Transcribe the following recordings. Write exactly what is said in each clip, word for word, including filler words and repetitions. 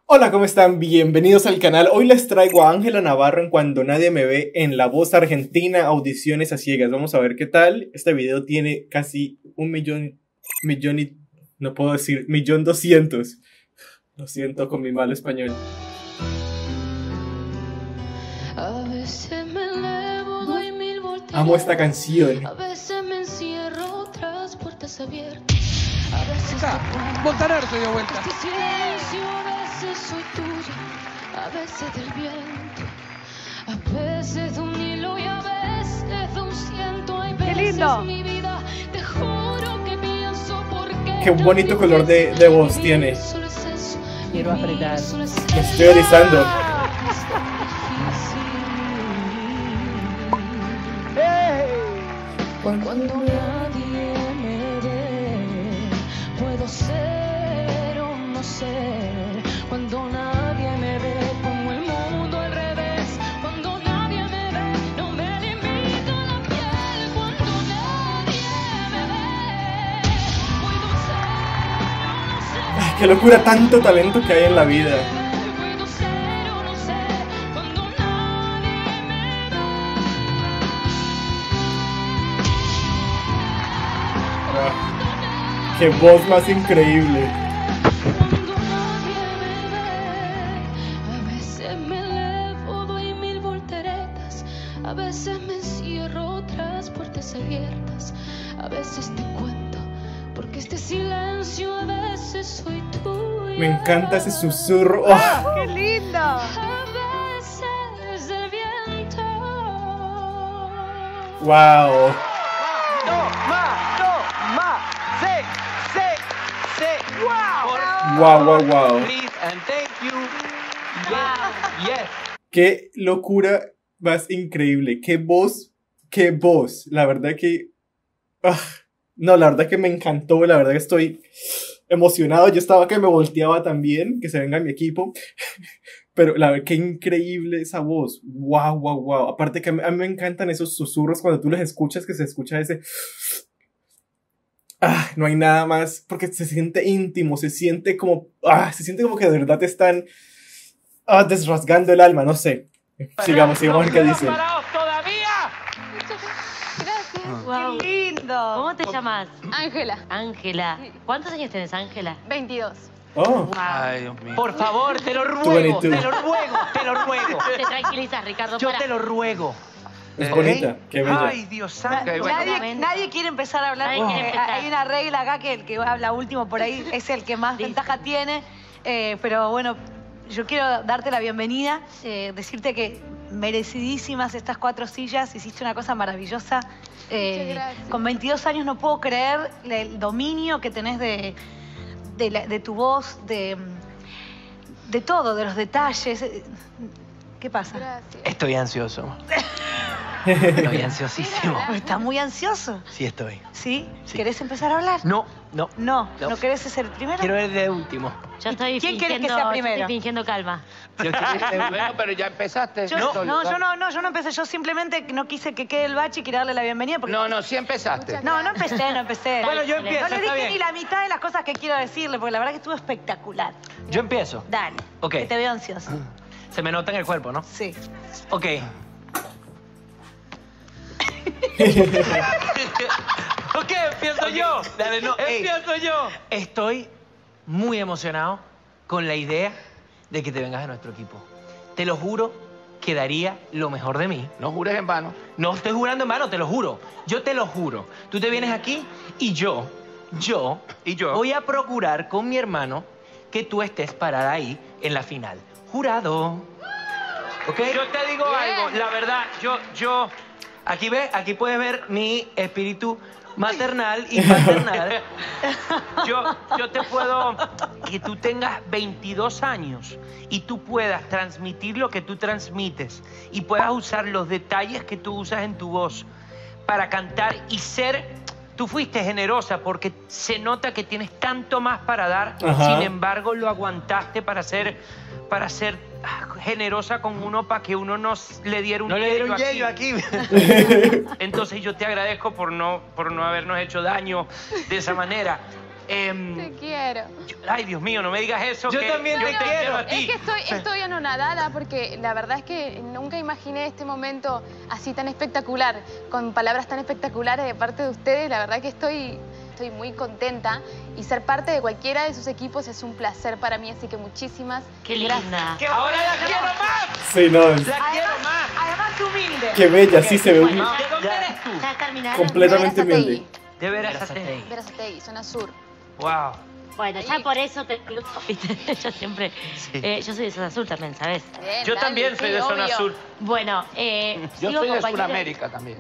Hola, ¿cómo están? Bienvenidos al canal. Hoy les traigo a Ángela Navarro en Cuando Nadie Me Ve en La Voz Argentina, audiciones a ciegas. Vamos a ver qué tal. Este video tiene casi un millón, millón y... no puedo decir, millón doscientos. Lo siento con mi malo español. Amo esta canción. A veces me encierro tras puertas abiertas. A veces Acá, Montaner se dio vuelta. este silencio, a veces soy tuya, a veces del viento, a veces de un hilo y a veces de un ciento. Hay veces lindo. mi vida, te juro que pienso por qué. Qué bonito color de, de voz tiene. Solo es eso, Quiero vivir apretar. solo es Me estoy erizando. Cuando nadie me ve, puedo ser o no ser. Cuando nadie me ve, como el mundo al revés. Cuando nadie me ve, no me limito la piel. Cuando nadie me ve, puedo ser o no ser. Ay, qué locura, tanto talento que hay en la vida. Puedo ser o no ser. Cuando nadie me ve. Ah, qué voz más increíble. Cuando nadie me ve, a veces me elevo, doy mil volteretas, a veces me encierro tras puertas abiertas, a veces te cuento, porque este silencio a veces soy tuya. Me encanta ese susurro. Oh, ¡Qué lindo! A veces el viento. wow. Toma, toma, se, se, se. Wow. Wow, wow, wow. Please and thank you. Yes, yes. Qué locura más increíble. Qué voz, qué voz. La verdad que... ah, no, la verdad que me encantó. La verdad que estoy emocionado. Yo estaba que me volteaba también. Que se venga mi equipo. Pero la verdad, qué increíble esa voz. Wow, wow, wow. Aparte que a mí, a mí me encantan esos susurros cuando tú los escuchas, que se escucha ese... ah, no hay nada más. Porque se siente íntimo. Se siente como... ah, se siente como que de verdad te están... ah, desrasgando el alma. No sé. Sigamos, sigamos a ver qué dicen. ¿Parados todavía? Gracias. Wow. ¡Qué lindo! ¿Cómo te llamas? Ángela, Ángela. ¿Cuántos años tienes, Ángela? veintidós. Oh, Ay, Dios mío. Por favor, te lo ruego, veintidós. te lo ruego, te lo ruego. Te tranquilizas, Ricardo. Yo para. te lo ruego. es ¿Ok? bonita. Qué bella. Ay, Dios santo. Nadie, nadie quiere empezar a hablar Nadie porque quiere empezar. hay una regla acá que el que habla último por ahí es el que más Listo. ventaja tiene. Eh, pero bueno, yo quiero darte la bienvenida, eh, decirte que merecidísimas estas cuatro sillas, hiciste una cosa maravillosa. Eh, Muchas gracias. con veintidós años no puedo creer el dominio que tenés de, de, la- de tu voz, de, de todo, de los detalles. ¿Qué pasa? Gracias. Estoy ansioso. Estoy ansiosísimo. ¿Estás muy ansioso? Sí estoy. ¿Sí? Sí. ¿Querés empezar a hablar? No, no. No, No. ¿no querés ser el primero? Quiero ver de último. Yo estoy ¿Quién querés que fingiendo, sea yo primero? estoy fingiendo calma. Yo quiero Bueno, pero ya empezaste. Yo- No. no, yo no, no, yo no empecé. Yo simplemente no quise que quede el bache y quería darle la bienvenida porque... No, no, sí empezaste. No, no empecé, no empecé. Bueno, yo Dale, empiezo, No le está dije bien. ni la mitad de las cosas que quiero decirle, porque la verdad que estuvo espectacular. Yo empiezo. Dale, Ok. que te veo ansioso. Se me nota en el cuerpo, ¿no? Sí. Ok. Ok, empiezo yo. Dale, no, empiezo yo. Estoy muy emocionado con la idea de que te vengas a nuestro equipo. Te lo juro que daría lo mejor de mí. No jures en vano. No estoy jurando en vano, te lo juro. Yo te lo juro. Tú te vienes aquí y yo, yo, Y yo. voy a procurar con mi hermano que tú estés parada ahí en la final. Jurado. ¿Ok? Yo te digo algo, la verdad, yo, yo, aquí ves, aquí puedes ver mi espíritu maternal y paternal. Yo, yo te puedo, que tú tengas veintidós años y tú puedas transmitir lo que tú transmites y puedas usar los detalles que tú usas en tu voz para cantar y ser... Tú fuiste generosa porque se nota que tienes tanto más para dar, Ajá. sin embargo lo aguantaste para ser, para ser ah, generosa con uno para que uno no s- le diera un No le dieron yello yello aquí. Entonces yo te agradezco por no, por no habernos hecho daño de esa manera. Em, Te quiero. yo- ay, Dios mío, no me digas eso. Yo que también yo te te quiero. quiero a Es ti. que estoy, estoy anonadada porque la verdad es que nunca imaginé este momento así tan espectacular, con palabras tan espectaculares de parte de ustedes. La verdad que estoy, estoy muy contenta y ser parte de cualquiera de sus equipos es un placer para mí, así que muchísimas Qué gracias. linda. Ahora la quiero más. Sí, no, es- La quiero más. Además, humilde. qué bella, sí se ve un- Bueno, ¿De dónde eres tú? ¿ya terminaron? completamente Verazategui. humilde. De Verazategui. Verazategui, zona sur. Wow. Bueno, ya por eso te digo, ¿viste? Yo siempre... Sí. eh, yo soy de zona sur también, ¿sabes? Bien, Yo dale, también soy sí, de zona obvio. sur. Bueno, eh, Yo sigo soy de compañera- Sudamérica también.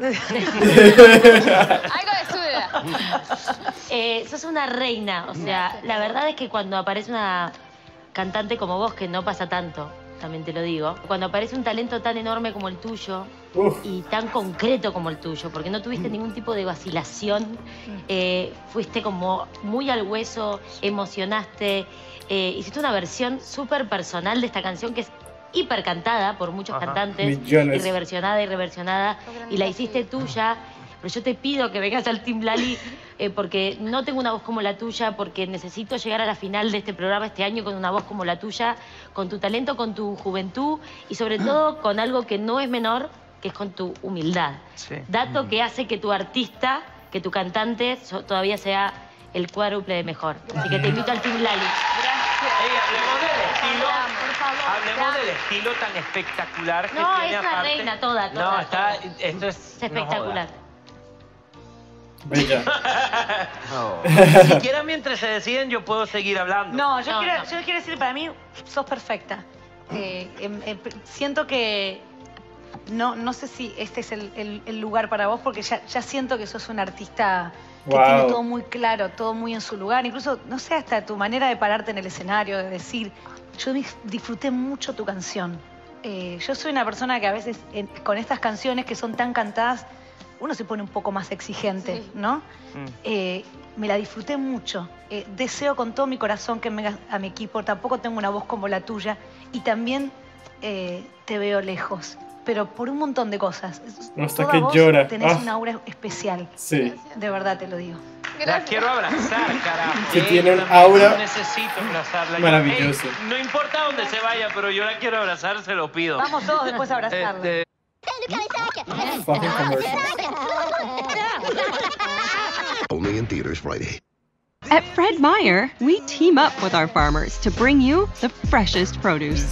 Algo de sur. Eh, sos una reina, o sea, la verdad es que cuando aparece una cantante como vos, que no pasa tanto, también te lo digo, cuando aparece un talento tan enorme como el tuyo Uf. y tan concreto como el tuyo, porque no tuviste ningún tipo de vacilación, eh, fuiste como muy al hueso, emocionaste, eh, hiciste una versión súper personal de esta canción que es hiper cantada por muchos Ajá. cantantes, Millones. y reversionada y reversionada, y la hiciste tuya. Pero yo te pido que vengas al Team Lali eh, porque no tengo una voz como la tuya, porque necesito llegar a la final de este programa este año con una voz como la tuya, con tu talento, con tu juventud y sobre todo con algo que no es menor, que es con tu humildad. Sí. Dato que hace que tu artista, que tu cantante so- todavía sea el cuádruple de mejor. Así que te invito al Team Lali. Ey, hablemos del estilo. Por favor, Hablemos te del estilo tan espectacular que No, tiene es una aparte. reina toda, toda, No, está. toda. Esto es. Es espectacular. Bella. No. Ni siquiera mientras se deciden yo puedo seguir hablando. No, yo, No, quiero, no. yo quiero decir, para mí sos perfecta. Eh, em- em, siento que no, no sé si este es el, el- el lugar para vos, porque ya, ya siento que sos un artista que Wow. tiene todo muy claro, todo muy en su lugar. Incluso, no sé, hasta tu manera de pararte en el escenario, de decir, yo dis- disfruté mucho tu canción. Eh, yo soy una persona que a veces en- con estas canciones que son tan cantadas, uno se pone un poco más exigente, Sí. ¿no? Mm. Eh, me la disfruté mucho. Eh, deseo con todo mi corazón que vengas a mi equipo. Tampoco tengo una voz como la tuya. Y también eh, te veo lejos. Pero por un montón de cosas. Hasta Toda que vos llora. tenés Ah. una aura especial. Sí. De verdad te lo digo. La Gracias. quiero abrazar, carajo. Sí, Ey, tiene yo un también aura necesito abrazarla. Yo- maravilloso. ey, no importa dónde se vaya, pero yo la quiero abrazar, se lo pido. Vamos todos después a abrazarla. Este, Fucking commercial. Only in theaters Friday. At Fred Meyer, we team up with our farmers to bring you the freshest produce.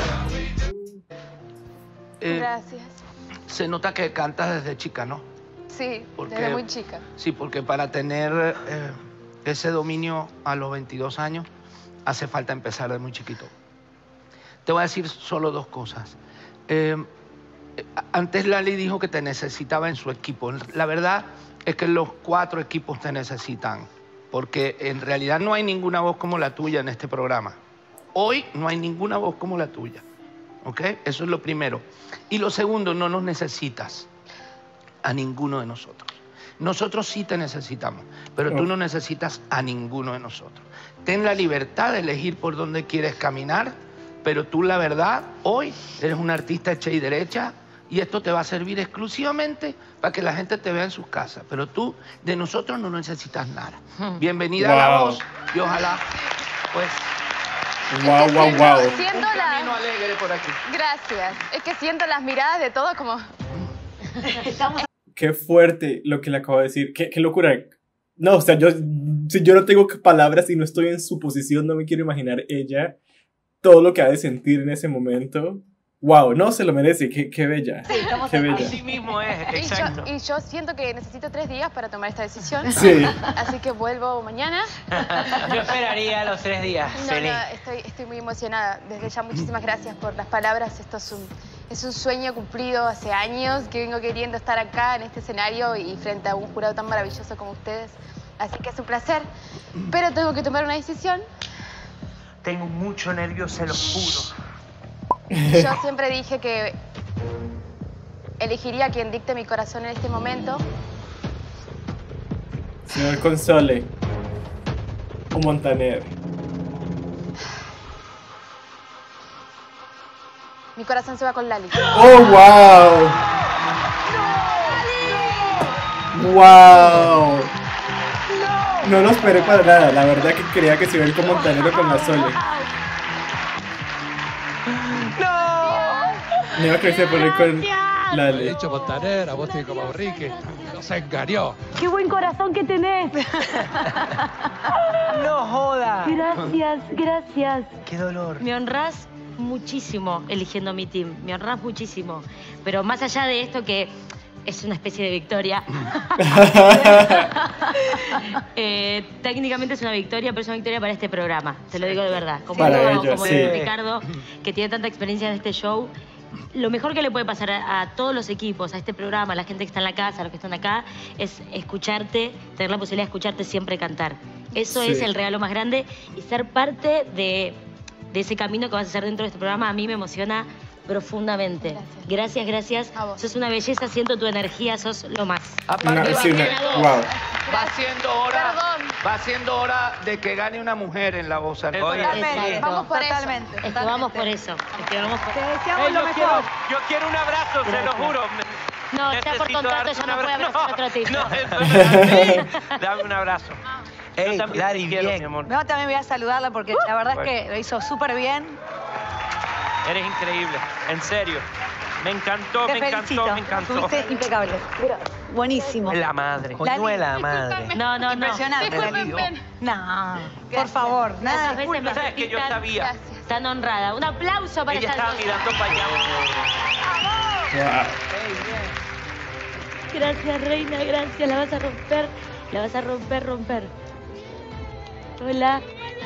Eh, Gracias. se nota que cantas desde chica, ¿no? Sí, ¿Por desde qué? muy chica. Sí, porque para tener eh, ese dominio a los veintidós años hace falta empezar de muy chiquito. Te voy a decir solo dos cosas. Eh, antes Lali dijo que te necesitaba en su equipo. La verdad es que los cuatro equipos te necesitan, porque en realidad no hay ninguna voz como la tuya en este programa. Hoy no hay ninguna voz como la tuya, ¿ok? Eso es lo primero. Y lo segundo, no nos necesitas a ninguno de nosotros. Nosotros sí te necesitamos, pero tú no necesitas a ninguno de nosotros. Ten la libertad de elegir por dónde quieres caminar, pero tú, la verdad, hoy eres una artista hecha y derecha y esto te va a servir exclusivamente para que la gente te vea en sus casas. Pero tú, de nosotros, no necesitas nada. Bienvenida a La Wow. Voz y ojalá, pues, Wow, wow, wow. Siento un camino la... alegre por aquí. Gracias. Es que siento las miradas de todos como... Qué fuerte lo que le acabo de decir. Qué, qué locura. No, o sea, yo, si yo no tengo palabras y no estoy en su posición, no me quiero imaginar ella, todo lo que ha de sentir en ese momento. Wow, no, se lo merece. Qué, qué bella. Qué bella. así mismo es, Y exacto. yo, y yo siento que necesito tres días para tomar esta decisión. Sí. Así que vuelvo mañana. Yo esperaría los tres días, No, feliz. no, estoy, estoy muy emocionada. Desde ya, muchísimas gracias por las palabras. Esto es un, es un sueño cumplido hace años que vengo queriendo estar acá en este escenario y frente a un jurado tan maravilloso como ustedes. Así que es un placer. Pero tengo que tomar una decisión. Tengo mucho nervio, se los juro. Yo siempre dije que elegiría a quien dicte mi corazón en este momento. Señor Console. O Montaner. Mi corazón se va con Lali. ¡Oh, wow! ¡Wow! No lo esperé para nada. La verdad que creía que se iba a ir con Montanero con la Sole. ¡No! No iba a creer que se poner con He Lali. dicho Montaner, a vos te digo como Ricky. Nos engañó. ¡Qué buen corazón que tenés! ¡No joda! Gracias, gracias. ¡Qué dolor! Me honrás muchísimo eligiendo mi team. Me honrás muchísimo. Pero más allá de esto que es una especie de victoria. eh, técnicamente es una victoria, pero es una victoria para este programa. Te lo digo de verdad. Como, Para digo, ellos, como sí. dice Ricardo, que tiene tanta experiencia en este show. Lo mejor que le puede pasar a, a todos los equipos, a este programa, a la gente que está en la casa, a los que están acá, es escucharte, tener la posibilidad de escucharte siempre cantar. Eso Sí. es el regalo más grande y ser parte de, de ese camino que vas a hacer dentro de este programa a mí me emociona profundamente. Gracias, gracias. A vos. Sos una belleza, siento tu energía, sos lo más. Aparte, Una- va, sí, una- siendo, wow. va siendo hora, Perdón. va siendo hora de que gane una mujer en la bossa nova. Oye, Totalmente. Vamos por eso. Totalmente. Es que vamos por eso. Es que vamos por Te Ey, deseamos lo yo, mejor. quiero, yo quiero un abrazo, se lo Gracias. juro. No, ya por Necesito contrato darte ya un no puede abrazo. abrazar otro tipo. No, eso no es así. Dame un abrazo. Ey, Yo también Lali, te quiero, bien. mi amor. No, también voy a saludarla porque la verdad es que lo hizo súper bien. Eres increíble, en serio. Me encantó, Te me felicito. encantó, me encantó. Estuviste impecable. Mira, buenísimo. La madre. Coñuela, madre. No, no, no. Impresionante, Lali. No, por favor, nada Otras de veces me Sabes que yo sentí tan- sabía. Gracias. Tan honrada. Un aplauso para Ella esta estaba hermosa. mirando para allá. Wow. Gracias, reina, gracias. La vas a romper. La vas a romper, romper. Hola.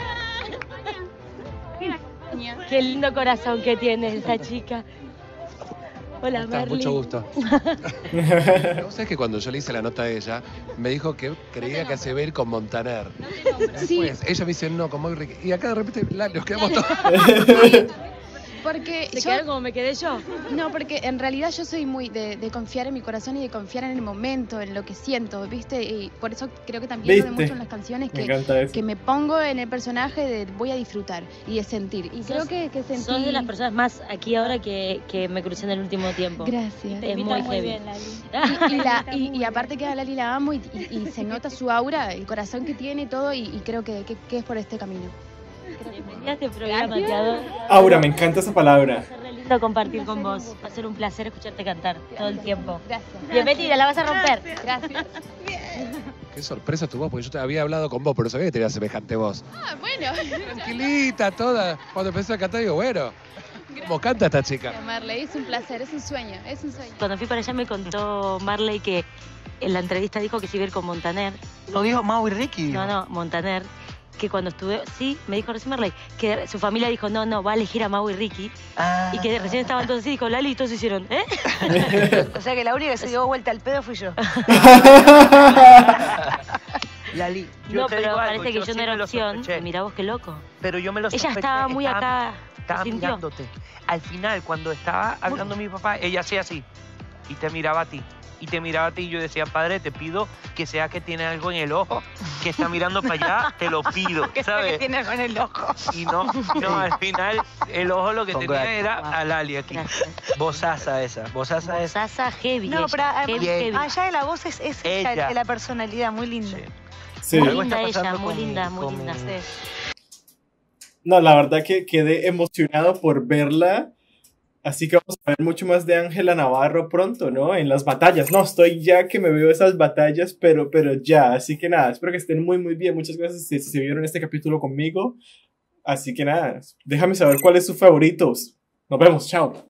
Qué lindo corazón que tiene esta chica. Hola, ¿Cómo estás? Merly. Mucho gusto. ¿Vos sabés que cuando yo le hice la nota a ella, me dijo que creía que se iba a ir con Montaner? Sí, Después, ella me dice, no, con Mau y Ricky. Y acá de repente la- nos quedamos todos. porque ¿Se yo... quedaron como me quedé yo? No, porque en realidad yo soy muy de, de confiar en mi corazón y de confiar en el momento, en lo que siento, ¿viste? Y por eso creo que también lo ¿Viste? demuestro en las canciones, Me que, encanta eso. que me pongo en el personaje de voy a disfrutar y de sentir. Y creo Sos- que, que sentí... Sos de las personas más aquí ahora que, que me crucé en el último tiempo. Gracias. Es muy heavy. Y, la- y- y aparte que a Lali la amo y, y- y se nota su aura, el corazón que tiene y todo, y, y creo que, que- que es por este camino. Bienvenida a este programa, te adoro. Aura, me encanta esa palabra. Va a ser re lindo compartir con vos. Va a ser un placer escucharte cantar todo el tiempo. Gracias. Bienvenida, la vas a romper. Gracias. Qué sorpresa tu voz, porque yo te había hablado con vos, pero sabía que tenías semejante voz. Ah, bueno. Tranquilita, toda. Cuando empecé a cantar, digo, bueno, ¿cómo canta esta chica? Marley, es un placer, es un sueño, es un sueño. Cuando fui para allá me contó Marley que en la entrevista dijo que se iba a ir con Montaner. Lo dijo Mau y Ricky. No, no, Montaner. Que cuando estuve, sí, me dijo recién Marley, que su familia dijo, no, no, va a elegir a Mau y Ricky. Ah. Y que recién estaban todos así, dijo Lali, y todos hicieron, ¿eh? O sea que la única que se dio vuelta al pedo fui yo. Lali, Yo no, te pero digo algo, parece que yo no siempre era lo opción. sospeché. Y mirá vos qué loco. pero yo me lo Ella sospeché, estaba muy acá, Estaba lo sintió. mirándote. Al final, cuando estaba hablando mi papá, ella hacía así. Y te miraba a ti. Y te miraba a ti y yo decía, padre, te pido que sea que tiene algo en el ojo, que está mirando para allá, te lo pido, Que ¿sabes? tiene algo en el ojo. Y no, no, al final el ojo lo que Congrats. tenía era a Lali aquí. Gracias. Bosaza esa. Bosaza esa. Sasa heavy. No, ella, pero ah, heavy, Bien. heavy. allá de la voz es, es ella, Ella. la personalidad, muy linda. Sí. Sí. Muy Algo linda está ella, pasando muy con linda, mi- muy con linda. mi- Sí. No, la verdad que quedé emocionado por verla. Así que vamos a ver mucho más de Ángela Navarro pronto, ¿no? En las batallas. No, estoy ya que me veo esas batallas, pero, pero ya. Así que nada, espero que estén muy, muy bien. Muchas gracias si, si se vieron este capítulo conmigo. Así que nada, déjame saber cuáles son sus favoritos. Nos vemos, chao.